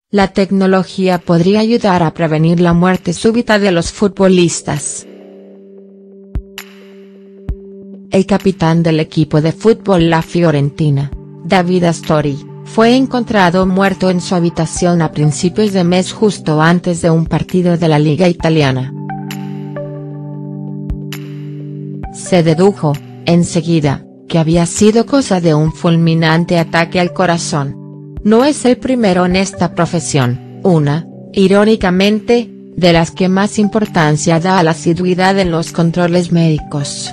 La tecnología podría ayudar a prevenir la muerte súbita de los futbolistas. El capitán del equipo de fútbol La Fiorentina, David Astori, fue encontrado muerto en su habitación a principios de mes justo antes de un partido de la Liga Italiana. Se dedujo, enseguida, que había sido cosa de un fulminante ataque al corazón. No es el primero en esta profesión, irónicamente, de las que más importancia da a la asiduidad en los controles médicos.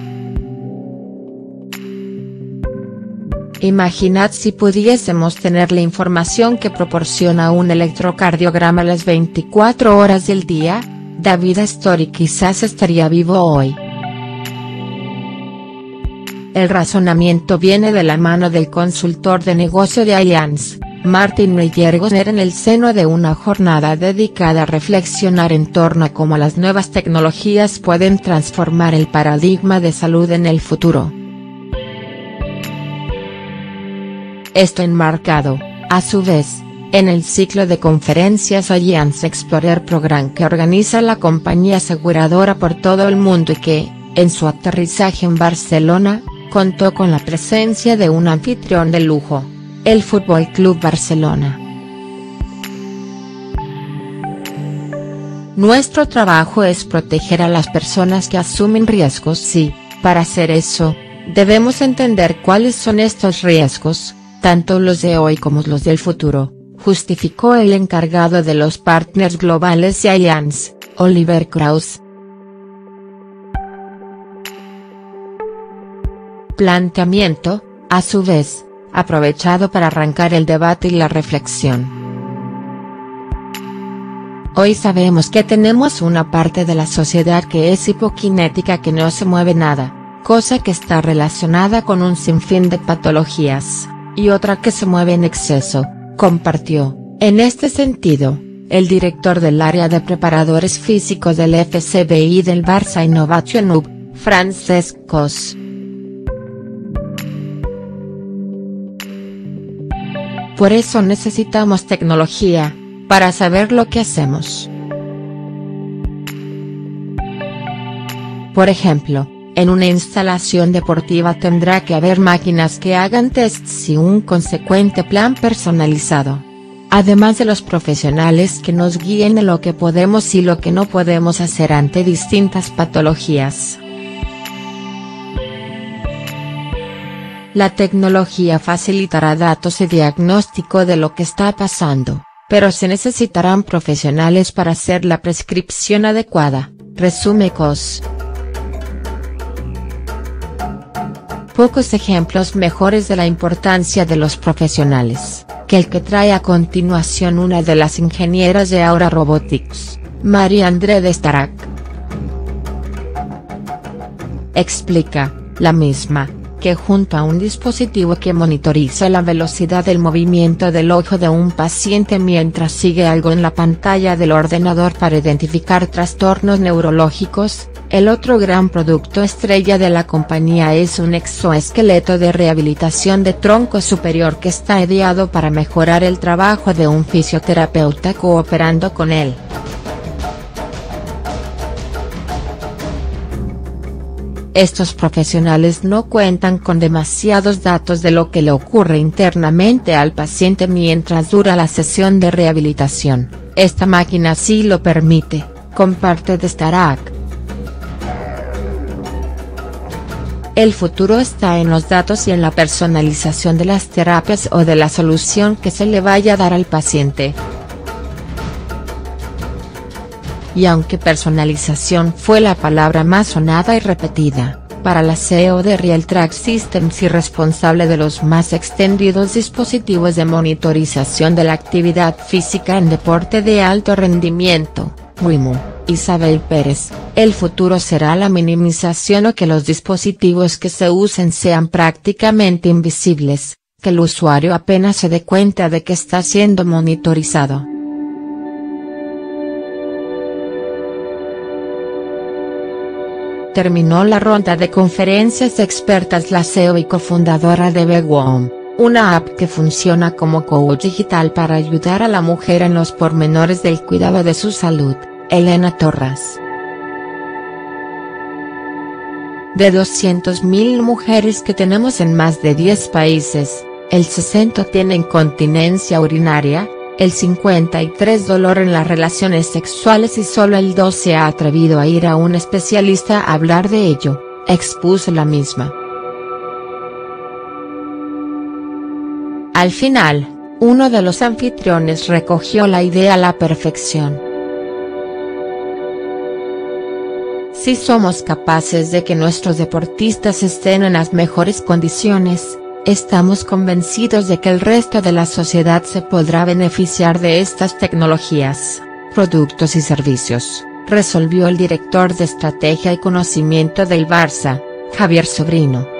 Imaginad si pudiésemos tener la información que proporciona un electrocardiograma las 24 horas del día, David Astori quizás estaría vivo hoy. El razonamiento viene de la mano del consultor de negocio de Allianz, Martin Meyergosner, en el seno de una jornada dedicada a reflexionar en torno a cómo las nuevas tecnologías pueden transformar el paradigma de salud en el futuro. Esto enmarcado, a su vez, en el ciclo de conferencias Allianz Explorer Program que organiza la compañía aseguradora por todo el mundo y que, en su aterrizaje en Barcelona, contó con la presencia de un anfitrión de lujo, el Fútbol Club Barcelona. Nuestro trabajo es proteger a las personas que asumen riesgos y, para hacer eso, debemos entender cuáles son estos riesgos, tanto los de hoy como los del futuro, justificó el encargado de los partners globales de Allianz, Oliver Krauss. Planteamiento, a su vez, aprovechado para arrancar el debate y la reflexión. Hoy sabemos que tenemos una parte de la sociedad que es hipokinética, que no se mueve nada, cosa que está relacionada con un sinfín de patologías, y otra que se mueve en exceso, compartió, en este sentido, el director del área de preparadores físicos del FCBI del Barça Innovation Hub, Francesc Cos. Por eso necesitamos tecnología, para saber lo que hacemos. Por ejemplo, en una instalación deportiva tendrá que haber máquinas que hagan tests y un consecuente plan personalizado. Además de los profesionales que nos guíen en lo que podemos y lo que no podemos hacer ante distintas patologías. La tecnología facilitará datos y diagnóstico de lo que está pasando, pero se necesitarán profesionales para hacer la prescripción adecuada, resume Cos. Pocos ejemplos mejores de la importancia de los profesionales, que el que trae a continuación una de las ingenieras de Aura Robotics, Marie-André Destarac. Explica, la misma, que junto a un dispositivo que monitoriza la velocidad del movimiento del ojo de un paciente mientras sigue algo en la pantalla del ordenador para identificar trastornos neurológicos, el otro gran producto estrella de la compañía es un exoesqueleto de rehabilitación de tronco superior que está ideado para mejorar el trabajo de un fisioterapeuta cooperando con él. Estos profesionales no cuentan con demasiados datos de lo que le ocurre internamente al paciente mientras dura la sesión de rehabilitación, esta máquina sí lo permite, comparte Destarac. El futuro está en los datos y en la personalización de las terapias o de la solución que se le vaya a dar al paciente. Y aunque personalización fue la palabra más sonada y repetida, para la CEO de Realtrack Systems y responsable de los más extendidos dispositivos de monitorización de la actividad física en deporte de alto rendimiento, WIMU, Isabel Pérez, el futuro será la minimización o que los dispositivos que se usen sean prácticamente invisibles, que el usuario apenas se dé cuenta de que está siendo monitorizado. Terminó la ronda de conferencias de expertas la CEO y cofundadora de Begwom, una app que funciona como coach digital para ayudar a la mujer en los pormenores del cuidado de su salud. Elena Torras. De 200.000 mujeres que tenemos en más de 10 países, el 60 tiene incontinencia urinaria, el 53 dolor en las relaciones sexuales y solo el 2 se ha atrevido a ir a un especialista a hablar de ello, expuso la misma. Al final, uno de los anfitriones recogió la idea a la perfección. Si somos capaces de que nuestros deportistas estén en las mejores condiciones, estamos convencidos de que el resto de la sociedad se podrá beneficiar de estas tecnologías, productos y servicios, resolvió el director de Estrategia y Conocimiento del Barça, Javier Sobrino.